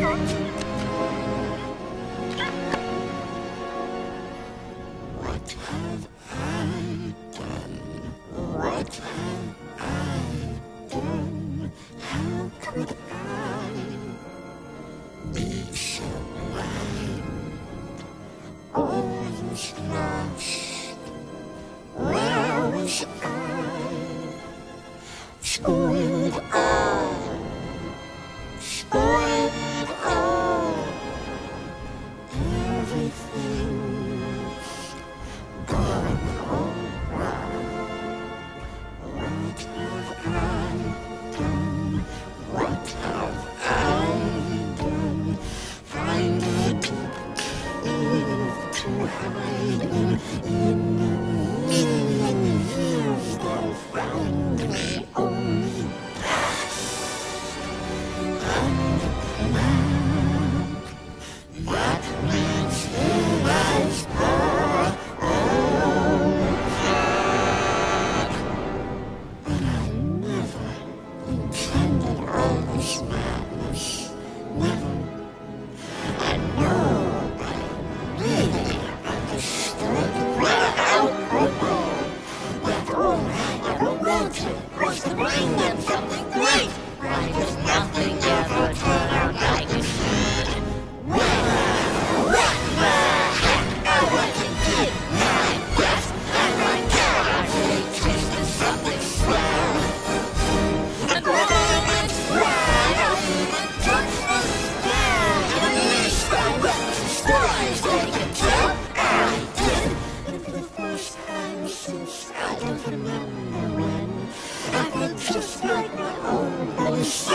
What have I done? What have I done? How could I be so blind? All was lost. Where was I? Spoiled all. Spoiled all. Everything's gone all wrong. What have I done? What have I done? Find a deep cave to hide in the million years they'll find me only dust and mud. That means you guys are all back. But I never intended all this madness. Never. And nobody really understood how that all I ever wanted was to bring them something great. Why does nothing ever turn out like it should? What the heck? I wasn't did my best, and my God, I really tasted something swell. And moments why I even touched the spell. At least I read some stories they could tell. I did, and for the first time since I don't remember when, I felt just like my own voice.